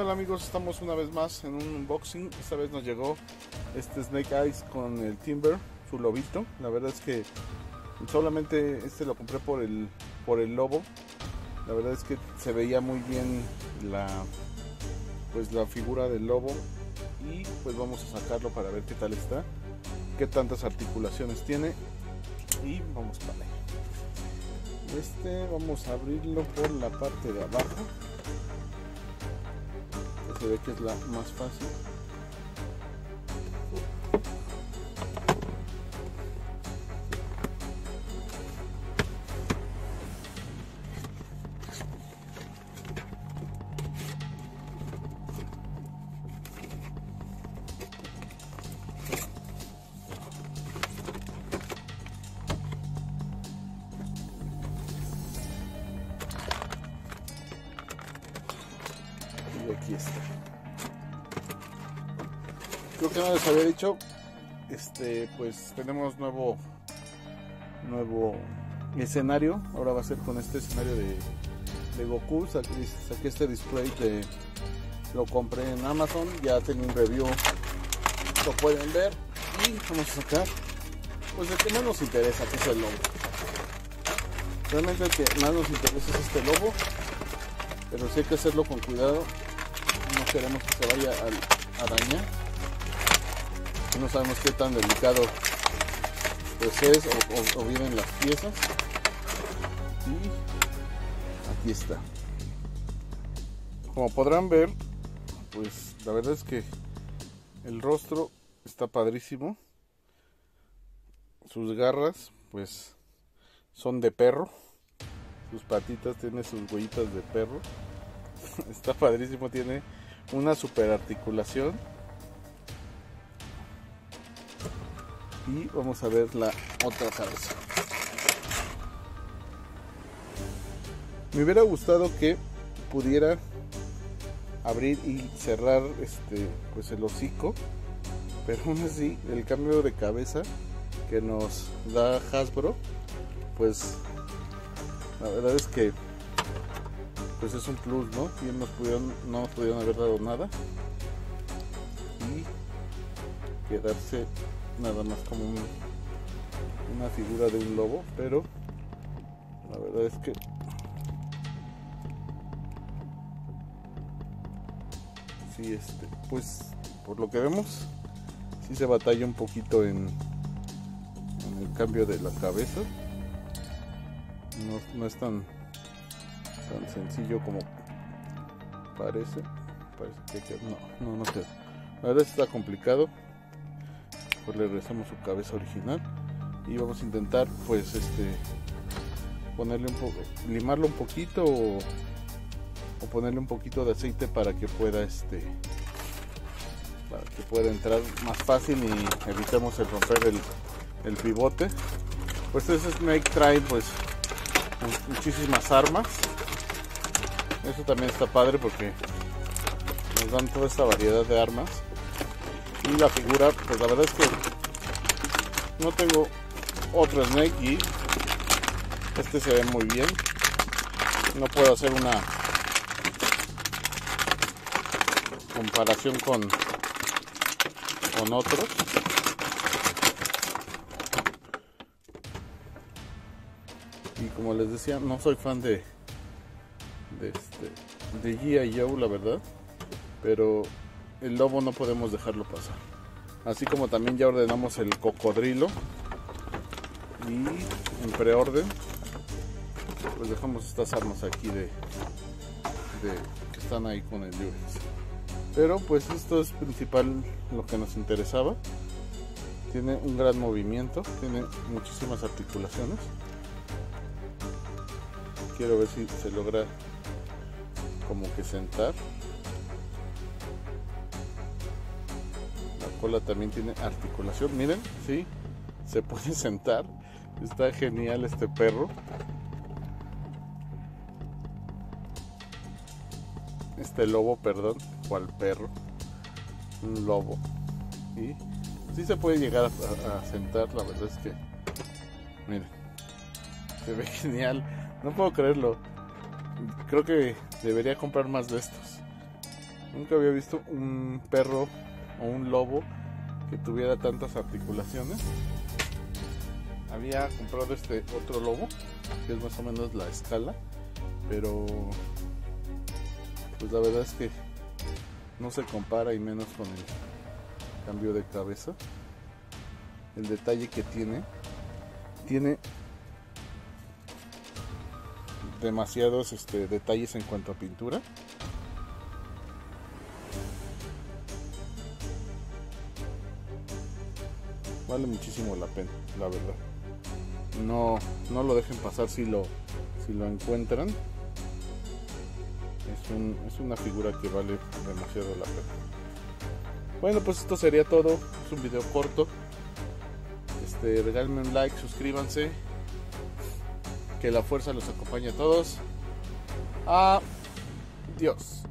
tal amigos? Estamos una vez más en un unboxing. Esta vez nos llegó este Snake Eyes con el Timber, su lobito. La verdad es que solamente este lo compré por el lobo. La verdad es que se veía muy bien la figura del lobo. Y pues vamos a sacarlo para ver qué tal está, qué tantas articulaciones tiene. Y vamos para allá. Vamos a abrirlo por la parte de abajo. Se ve que es la más fácil. Y aquí está. Creo que no les había dicho, pues tenemos nuevo escenario. Ahora va a ser con este escenario de Goku. Saqué este display lo compré en Amazon, ya tengo un review, lo pueden ver. Y vamos a sacar pues el que más nos interesa, que es el lobo. Realmente el que más nos interesa es este lobo, pero sí hay que hacerlo con cuidado. No queremos que se vaya a dañar. No sabemos qué tan delicado pues es o vienen las piezas. Y aquí está. Como podrán ver, pues la verdad es que el rostro está padrísimo. Sus garras pues son de perro. Sus patitas tienen sus huellitas de perro. Está padrísimo, tiene una super articulación. Y vamos a ver la otra cabeza. Me hubiera gustado que pudiera abrir y cerrar pues el hocico, pero aún así el cambio de cabeza que nos da Hasbro, pues la verdad es que pues es un plus, ¿no? Bien no nos pudieron haber dado nada y quedarse nada más como una figura de un lobo, pero la verdad es que sí, pues por lo que vemos sí se batalla un poquito en el cambio de la cabeza. No es tan sencillo como parece que no queda. La verdad está complicado. Pues le regresamos su cabeza original y vamos a intentar pues ponerle limarlo un poquito o ponerle un poquito de aceite para que pueda entrar más fácil y evitemos el romper el pivote. Pues este Snake trae pues muchísimas armas. Eso también está padre porque nos dan toda esta variedad de armas. Y la figura, pues la verdad es que no tengo otro Snake y se ve muy bien. No puedo hacer una comparación con otros. Y como les decía, no soy fan de G.I. Joe, la verdad, pero el lobo no podemos dejarlo pasar. Así como también ya ordenamos el cocodrilo y en preorden pues dejamos estas armas aquí que están ahí con el Durex. Pero pues esto es principal lo que nos interesaba. Tiene un gran movimiento, tiene muchísimas articulaciones. Quiero ver si se logra como que sentar. La cola también tiene articulación, miren, sí, se puede sentar. Está genial este perro. Este lobo, perdón, ¿cuál perro? Un lobo. Y sí se puede llegar a sentar, la verdad es que miren, se ve genial. No puedo creerlo. Creo que debería comprar más de estos. Nunca había visto un perro o un lobo que tuviera tantas articulaciones. Había comprado este otro lobo, que es más o menos la escala, pero pues la verdad es que no se compara, y menos con el cambio de cabeza. El detalle que tiene demasiados detalles en cuanto a pintura. Vale muchísimo la pena, la verdad. No lo dejen pasar si lo encuentran. Es una figura que vale demasiado la pena. Bueno, pues esto sería todo. Es un video corto. Regálenme un like, suscríbanse. Que la fuerza los acompañe a todos. Adiós.